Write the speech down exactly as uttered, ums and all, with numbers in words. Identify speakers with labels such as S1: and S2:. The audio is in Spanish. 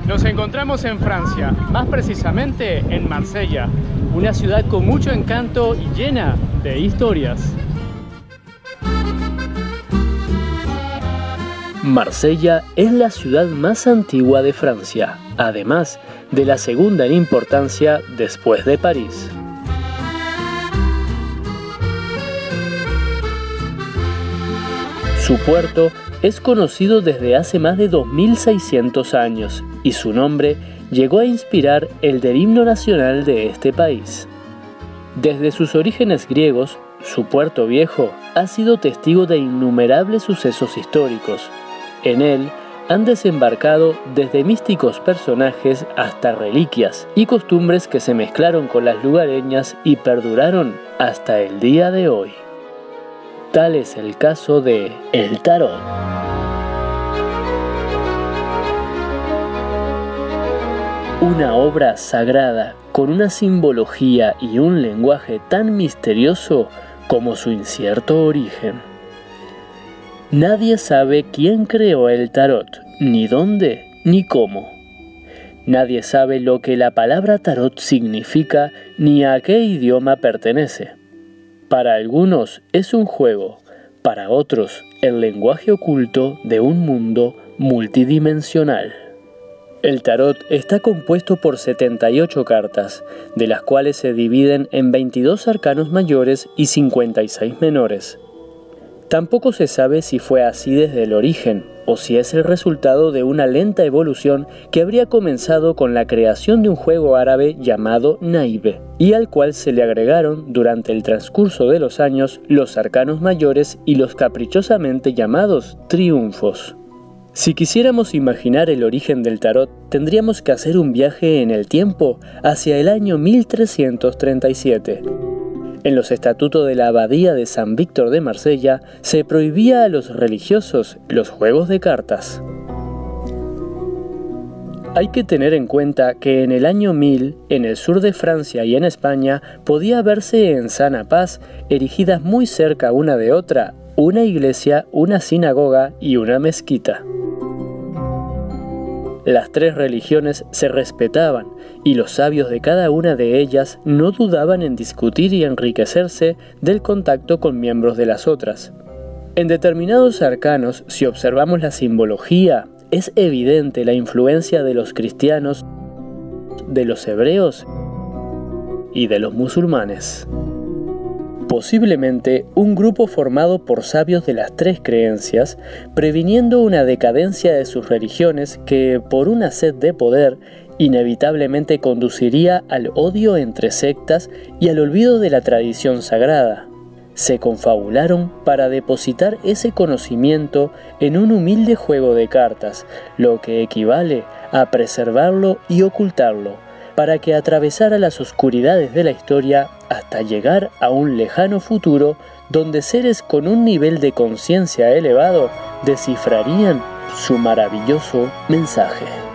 S1: Nos encontramos en Francia, más precisamente en Marsella, una ciudad con mucho encanto y llena de historias. Marsella es la ciudad más antigua de Francia, además de la segunda en importancia después de París. Su puerto es conocido desde hace más de dos mil seiscientos años y su nombre llegó a inspirar el del himno nacional de este país. Desde sus orígenes griegos, su puerto viejo ha sido testigo de innumerables sucesos históricos. En él han desembarcado desde místicos personajes hasta reliquias y costumbres que se mezclaron con las lugareñas y perduraron hasta el día de hoy. Tal es el caso de el tarot. Una obra sagrada con una simbología y un lenguaje tan misterioso como su incierto origen. Nadie sabe quién creó el tarot, ni dónde, ni cómo. Nadie sabe lo que la palabra tarot significa ni a qué idioma pertenece. Para algunos es un juego, para otros el lenguaje oculto de un mundo multidimensional. El tarot está compuesto por setenta y ocho cartas, de las cuales se dividen en veintidós arcanos mayores y cincuenta y seis menores. Tampoco se sabe si fue así desde el origen, o si es el resultado de una lenta evolución que habría comenzado con la creación de un juego árabe llamado Naibe, y al cual se le agregaron durante el transcurso de los años los arcanos mayores y los caprichosamente llamados triunfos. Si quisiéramos imaginar el origen del tarot, tendríamos que hacer un viaje en el tiempo hacia el año mil trescientos treinta y siete. En los estatutos de la abadía de San Víctor de Marsella se prohibía a los religiosos los juegos de cartas. Hay que tener en cuenta que en el año mil, en el sur de Francia y en España, podía verse en sana paz, erigidas muy cerca una de otra, una iglesia, una sinagoga y una mezquita. Las tres religiones se respetaban y los sabios de cada una de ellas no dudaban en discutir y enriquecerse del contacto con miembros de las otras. En determinados arcanos, si observamos la simbología, es evidente la influencia de los cristianos, de los hebreos y de los musulmanes. Posiblemente un grupo formado por sabios de las tres creencias, previniendo una decadencia de sus religiones que, por una sed de poder, inevitablemente conduciría al odio entre sectas y al olvido de la tradición sagrada. Se confabularon para depositar ese conocimiento en un humilde juego de cartas, lo que equivale a preservarlo y ocultarlo, para que atravesara las oscuridades de la historia hasta llegar a un lejano futuro donde seres con un nivel de conciencia elevado descifrarían su maravilloso mensaje.